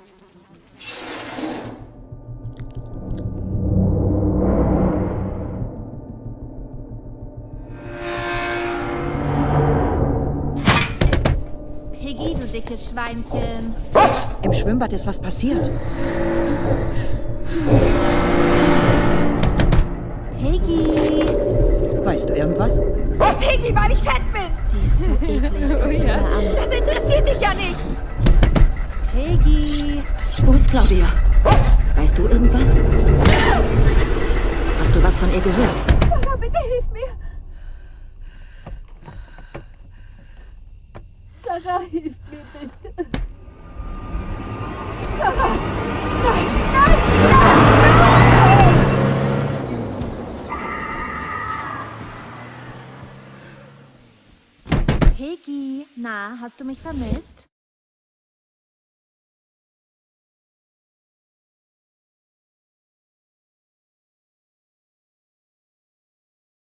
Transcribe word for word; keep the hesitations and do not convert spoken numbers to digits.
Piggy, du dickes Schweinchen. Im Schwimmbad ist was passiert. Piggy. Weißt du irgendwas? Piggy, weil ich fett bin! Die ist so eklig. Guck sie dir mal an. Das interessiert dich ja nicht! Piggy. Wo ist Claudia? Weißt du irgendwas? Hast du was von ihr gehört? Sarah, bitte hilf mir! Sarah, hilf mir bitte! Sarah! Nein, nein, nein! Piggy, na, hast du mich vermisst?